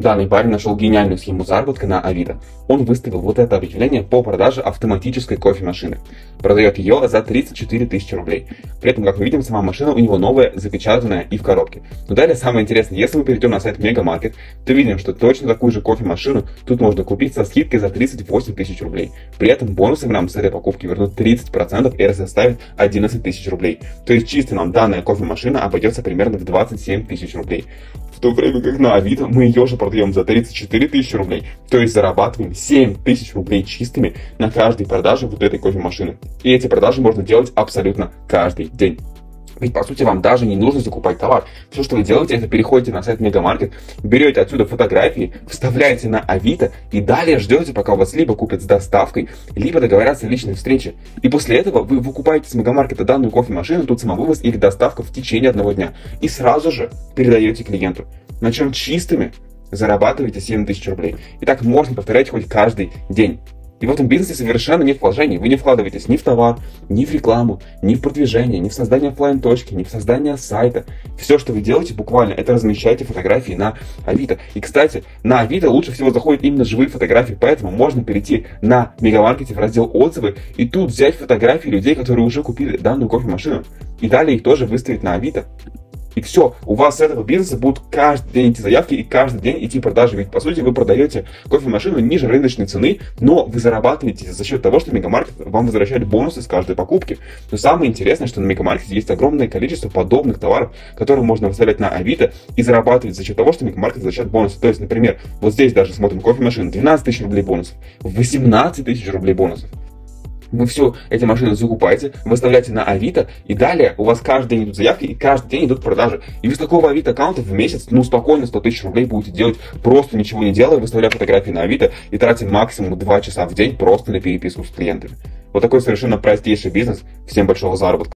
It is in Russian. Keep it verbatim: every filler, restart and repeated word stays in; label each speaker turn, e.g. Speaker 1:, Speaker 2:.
Speaker 1: Данный парень нашел гениальную схему заработка на Авито. Он выставил вот это объявление по продаже автоматической кофемашины. Продает ее за тридцать четыре тысячи рублей. При этом, как мы видим, сама машина у него новая, запечатанная и в коробке. Но далее самое интересное, если мы перейдем на сайт Мегамаркет, то видим, что точно такую же кофемашину тут можно купить со скидкой за тридцать восемь тысяч рублей. При этом бонусы нам с этой покупки вернут тридцать процентов и составит одиннадцать тысяч рублей. То есть чисто нам данная кофемашина обойдется примерно в двадцать семь тысяч рублей. В то время как на Авито мы ее же продаем за тридцать четыре тысячи рублей. То есть зарабатываем семь тысяч рублей чистыми на каждой продаже вот этой кофемашины. И эти продажи можно делать абсолютно каждый день. Ведь, по сути, вам даже не нужно закупать товар. Все, что вы делаете, это переходите на сайт Мегамаркет, берете отсюда фотографии, вставляете на Авито и далее ждете, пока у вас либо купят с доставкой, либо договорятся о личной встрече. И после этого вы выкупаете с Мегамаркета данную кофемашину, тут самовывоз или доставка в течение одного дня. И сразу же передаете клиенту. На чем чистыми зарабатываете семь тысяч рублей. И так можно повторять хоть каждый день. И в этом бизнесе совершенно нет вложений. Вы не вкладываетесь ни в товар, ни в рекламу, ни в продвижение, ни в создание офлайн-точки, ни в создание сайта. Все, что вы делаете, буквально, это размещаете фотографии на Авито. И, кстати, на Авито лучше всего заходят именно живые фотографии, поэтому можно перейти на Мегамаркете в раздел «Отзывы» и тут взять фотографии людей, которые уже купили данную кофемашину. И далее их тоже выставить на Авито. И все, у вас с этого бизнеса будут каждый день идти заявки и каждый день идти продажи. Ведь, по сути, вы продаете кофемашину ниже рыночной цены, но вы зарабатываете за счет того, что Мегамаркет вам возвращает бонусы с каждой покупки. Но самое интересное, что на Мегамаркете есть огромное количество подобных товаров, которые можно выставлять на Авито и зарабатывать за счет того, что Мегамаркет возвращает бонусы. То есть, например, вот здесь даже смотрим кофемашина, двенадцать тысяч рублей бонусов, восемнадцать тысяч рублей бонусов. Вы все эти машины закупаете, выставляете на Авито, и далее у вас каждый день идут заявки, и каждый день идут продажи. И вы с такого Авито аккаунта в месяц, ну, спокойно сто тысяч рублей будете делать, просто ничего не делая, выставляя фотографии на Авито и тратя максимум два часа в день просто на переписку с клиентами. Вот такой совершенно простейший бизнес. Всем большого заработка.